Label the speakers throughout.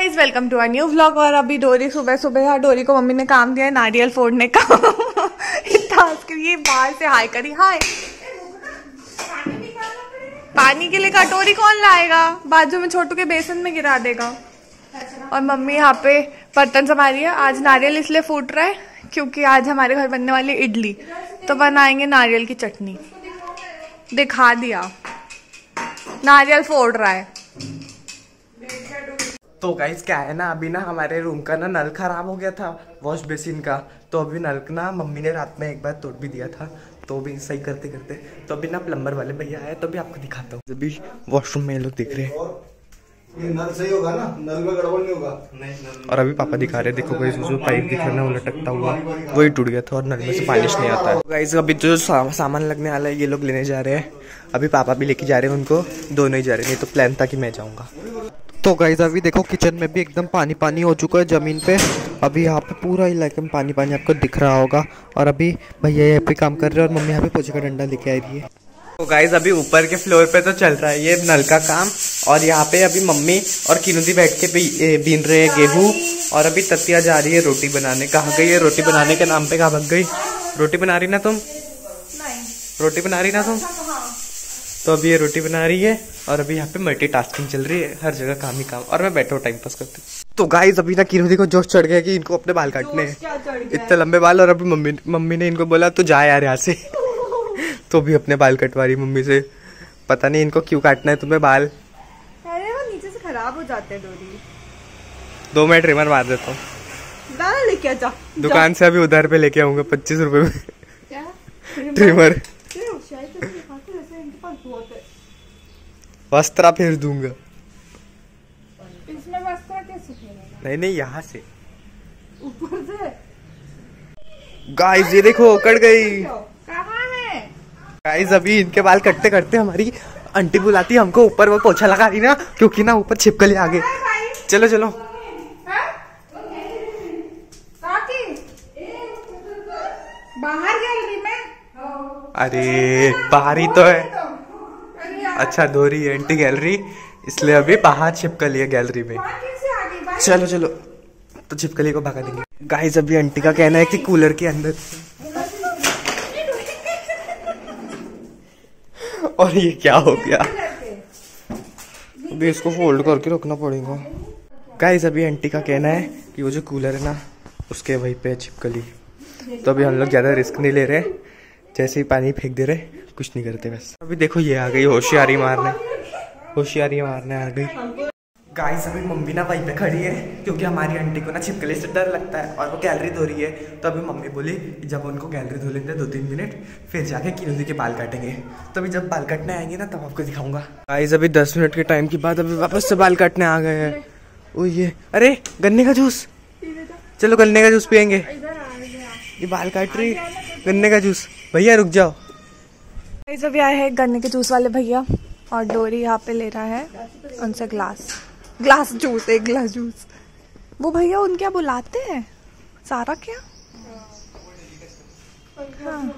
Speaker 1: Guys welcome to a new vlog. और अभी डोरी सुबह सुबह यार डोरी को मम्मी ने काम दिया है नारियल फोड़ने का। इतना ये बाहर से हाय करी हाय। पानी के लिए कटोरी कौन लाएगा, बाजू में छोटू के बेसन में गिरा देगा। और मम्मी यहाँ पे बर्तन संभाल रही है। आज नारियल इसलिए फूट रहा है क्योंकि आज हमारे घर बनने वाली इडली, तो बनाएंगे नारियल की चटनी। दिखा दिया, नारियल फोड़ रहा है।
Speaker 2: तो गाइस क्या है ना, अभी ना हमारे रूम का ना नल खराब हो गया था, वॉश बेसिन का। तो अभी नल ना मम्मी ने रात में एक बार तोड़ भी दिया था, तो भी सही करते करते तो अभी ना प्लम्बर वाले भैया आए, तो भी आपको दिखाता हूँ। अभी वॉशरूम में ये लोग दिख रहे हैं।
Speaker 3: ये नल सही होगा ना, नल में गड़बड़ नहीं होगा।
Speaker 2: नहीं। और अभी पापा दिखा रहे, देखो गाइस जो पाइप दिख रहा है ना वो लटकता हुआ, वही टूट गया था और नल में से पानी नहीं आता है। गाइस अभी जो सामान लगने वाला है ये लोग लेने जा रहे हैं। अभी पापा भी लेके जा रहे हैं उनको, दोनों ही जा रहे हैं। नहीं तो प्लान था कि मैं जाऊँगा। तो गाइस अभी देखो किचन में भी एकदम पानी पानी हो चुका है जमीन पे। अभी यहाँ पे पूरा इलाके में पानी पानी आपको दिख रहा होगा। और अभी भैया यहाँ पे काम कर रहे हैं और मम्मी यहाँ पे पोछे का डंडा लेके आई रही है। तो गाइस अभी ऊपर के फ्लोर पे तो चल रहा है ये नल का काम, और यहाँ पे अभी मम्मी और किनुदी बैठ के बीन रहे हैं गेहूँ। और अभी ततिया जा रही है रोटी बनाने। कहाँ गई है रोटी बनाने के नाम पे, कहाँ भग गई? रोटी बना रही ना तुम? रोटी बना रही ना तुम? तो अभी ये रोटी बना रही है और अभी यहाँ पे मल्टीटास्किंग चल रही है, हर जगह काम ही काम। और मैं बैठा हूँ टाइम पास करते। तो गाइस अभी ना किनुदी को जोश चढ़ गया कि इनको अपने बाल काटने हैं, इतने लंबे बाल। और अभी मम्मी ने इनको बोला तू जा यार यहाँ से। तो भी अपने बाल कटवा रही मम्मी से। पता नहीं इनको क्यों काटना है तुम्हें बाल।
Speaker 1: अरे वो नीचे से खराब हो जाते हैं डोरी।
Speaker 2: 2 मिनट ट्रिमर मार देता हूँ।
Speaker 1: लेके जा
Speaker 2: दुकान से अभी उधार पे लेके आऊंगा 25 रुपए में ट्रिमर। वस्त्रा फेर दूंगा।
Speaker 1: इसमें वस्त्रा कैसे फेरेगा?
Speaker 2: नहीं यहाँ से
Speaker 1: ऊपर से।
Speaker 2: गाइस ये देखो कट गई।
Speaker 1: कहाँ है?
Speaker 2: गाइस अभी इनके बाल कटते करते हमारी आंटी बुलाती है हमको ऊपर, वो पोछा लगा रही ना, क्योंकि ना ऊपर छिपकली आ गए। चलो चलो
Speaker 1: बाहर गैलरी में।
Speaker 2: अरे बाहर ही तो है। अच्छा धो रही है आंटी गैलरी, इसलिए अभी बाहर छिपकली है गैलरी में। चलो चलो तो छिपकली को भगा देंगे। गाइस अभी आंटी का कहना है कि कूलर के अंदर। और ये क्या हो गया? अभी इसको फोल्ड करके रखना पड़ेगा। गाइस अभी आंटी का कहना है कि वो जो कूलर है ना उसके वहीं पे छिपकली। तो अभी हम लोग ज्यादा रिस्क नहीं ले रहे, जैसे ही पानी फेंक दे रहे, कुछ नहीं करते बस। अभी देखो ये आ गई होशियारी मारने आ गई। गाइस अभी मम्मी ना वहीं पे खड़ी है, क्योंकि हमारी आंटी को ना छिपकली से डर लगता है और वो गैलरी धो रही है। तो अभी मम्मी बोली जब उनको गैलरी धो लेते 2-3 मिनट, फिर जाके किनुदी के बाल काटेंगे। तो अभी जब बाल काटने आएंगे ना तब आपको दिखाऊंगा। गाइस अभी 10 मिनट के टाइम के बाद अभी वापस से बाल काटने आ गए हैं। ओ ये अरे गन्ने का जूस, चलो गन्ने का जूस पियेंगे। ये बाल काट रही गन्ने का जूस। भैया रुक जाओ।
Speaker 1: अभी आए हैं गन्ने के जूस वाले भैया, और डोरी यहाँ पे ले रहा है उनसे एक गिलास जूस। वो भैया उन क्या बुलाते हैं, सारा क्या? हाँ।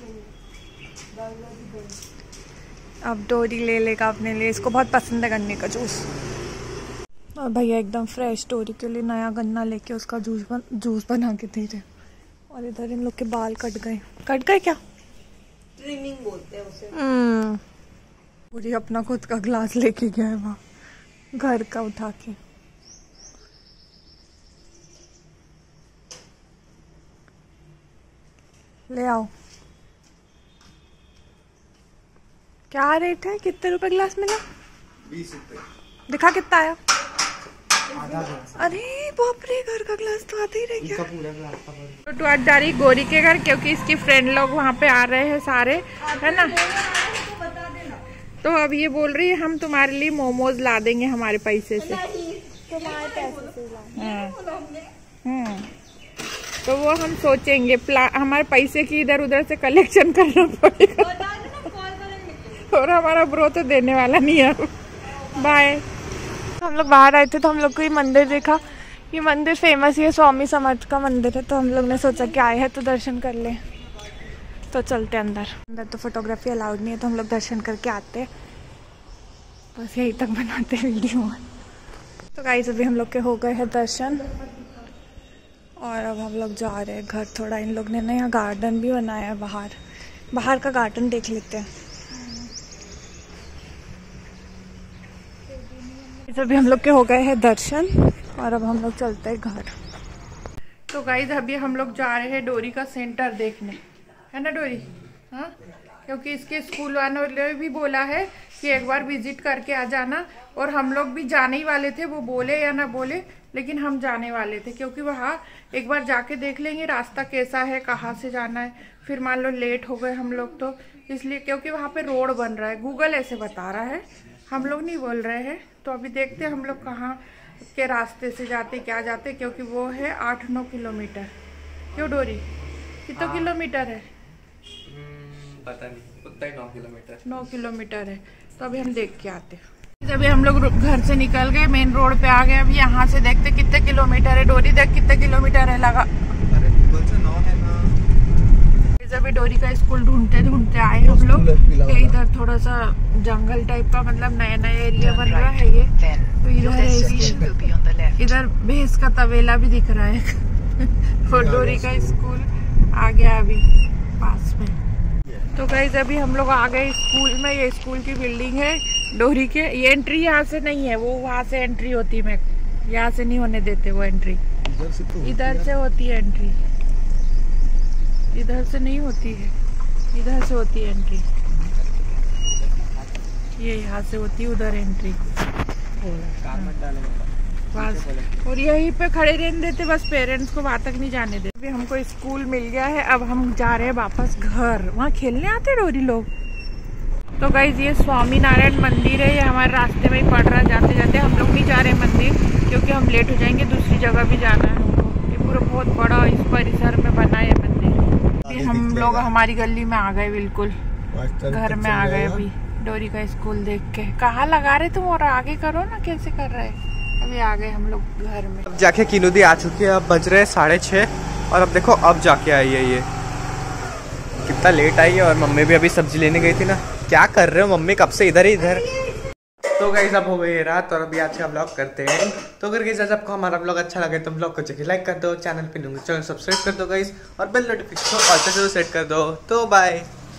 Speaker 1: अब डोरी ले लेगा अपने लिए, इसको बहुत पसंद है गन्ने का जूस। और भैया एकदम फ्रेश डोरी के लिए नया गन्ना लेके उसका जूस बना के दे रहे। और इधर इन लोग के बाल कट गए क्या? ट्रिमिंग बोलते हैं उसे। पूरी अपना खुद का ग्लास लेके गया है वहाँ, घर का उठा के। ले आओ। क्या रेट है, कितने रुपए ग्लास मिला?
Speaker 3: 20 रुपए।
Speaker 1: दिखा कितना आया? अरे बाप रे, घर का ग्लास तो आते ही रह गया। तो आज जा रही गोरी के घर, क्योंकि इसकी फ्रेंड लोग वहाँ पे आ रहे हैं सारे, है ना। तो अब ये बोल रही है हम तुम्हारे लिए मोमोज ला देंगे हमारे पैसे से। तो वो हम सोचेंगे, हमारे पैसे की इधर उधर से कलेक्शन करना पड़ेगा। और हमारा ब्रो तो देने वाला नहीं है। बाय। हम लोग बाहर आए थे तो हम लोग को ये मंदिर देखा। ये मंदिर फेमस ही है, स्वामी समर्थ का मंदिर है। तो हम लोग ने सोचा कि आए हैं तो दर्शन कर ले। तो चलते अंदर तो फोटोग्राफी अलाउड नहीं है, तो हम लोग दर्शन करके आते हैं। बस यही तक बनाते हैं वीडियो। तो गाइस अभी हम लोग के हो गए हैं दर्शन और अब हम लोग जा रहे हैं घर। थोड़ा इन लोग ने ना यहाँ गार्डन भी बनाया है, बाहर का गार्डन देख लेते हैं। अभी हम लोग के हो गए हैं दर्शन और अब हम लोग चलते हैं घर। तो गाइस अभी हम लोग जा रहे हैं डोरी का सेंटर देखने, है ना डोरी? हाँ, क्योंकि इसके स्कूल वालों ने भी बोला है कि एक बार विजिट करके आ जाना। और हम लोग भी जाने ही वाले थे, वो बोले या ना बोले, लेकिन हम जाने वाले थे क्योंकि वहाँ एक बार जाके देख लेंगे रास्ता कैसा है, कहाँ से जाना है। फिर मान लो लेट हो गए हम लोग तो इसलिए, क्योंकि वहाँ पे रोड बन रहा है, गूगल ऐसे बता रहा है, हम लोग नहीं बोल रहे हैं। तो अभी देखते हैं हम लोग कहाँ के रास्ते से जाते क्या जाते, क्योंकि वो है 8-9 किलोमीटर। क्यों डोरी, कितना किलोमीटर है?
Speaker 2: पता नहीं, उतना ही 9 किलोमीटर।
Speaker 1: 9 किलोमीटर है, तो अभी हम देख के आते हैं। अभी हम लोग घर से निकल गए, मेन रोड पे आ गए। अभी यहाँ से देखते कितने किलोमीटर है। डोरी देख कितने किलोमीटर है लगा।
Speaker 2: अरे गूगल से 9 है ना।
Speaker 1: अभी डोरी का स्कूल ढूंढते ढूंढते आए हम लोग। इधर थोड़ा सा जंगल टाइप का, मतलब नया नया एरिया बन रहा है ये। तो इधर है, इधर भैंस का तबेला भी दिख रहा है। और डोरी का स्कूल आ गया अभी पास में। तो गाइस अभी हम लोग आ गए स्कूल में। ये स्कूल की बिल्डिंग है डोरी के। ये एंट्री यहाँ से नहीं है, वो वहाँ से एंट्री होती है। मैं यहाँ से नहीं होने देते वो एंट्री, इधर से होती है एंट्री। इधर से नहीं होती है, इधर से होती है एंट्री। ये यहाँ से होती है उधर एंट्री बस। और यहीं पे खड़े रहने देते बस, पेरेंट्स को वहाँ तक नहीं जाने देते। अभी हमको स्कूल मिल गया है, अब हम जा रहे हैं वापस घर। वहाँ खेलने आते डोरी लोग। तो गाइज ये स्वामी नारायण मंदिर है, ये हमारे रास्ते में ही पड़ रहा है। जाते जाते हम लोग नहीं जा रहे मंदिर, क्योंकि हम लेट हो जाएंगे, दूसरी जगह भी जाना है हमको। ये पूरा बहुत बड़ा इस परिसर में बना है मंदिर। अभी हम लोग हमारी गली में आ गए, बिल्कुल घर में आ गए। अभी डोरी का स्कूल देख के कहाँ लगा रहे तुम, और आगे करो ना, कैसे कर रहे। अभी आ गए हम लोग घर में।
Speaker 2: अब जाके किनुदी आ चुकी है, अब बज रहे 6:30 और अब देखो अब जाके आई है ये। कितना लेट आई है। और मम्मी भी अभी सब्जी लेने गई थी ना। क्या कर रहे हो मम्मी, कब से इधर ही इधर। तो गाइस अब हो गई रात और अभी आज का व्लॉग करते हैं। तो अगर गाइस आज आपको हमारा व्लॉग अच्छा लगे तो व्लॉग को जाके लाइक कर दो, चैनल पे चैनल सब्सक्राइब कर दो गाइस, और बेल नोटिफिकेशन ऑल पे जरूर सेट कर दो। तो बाय।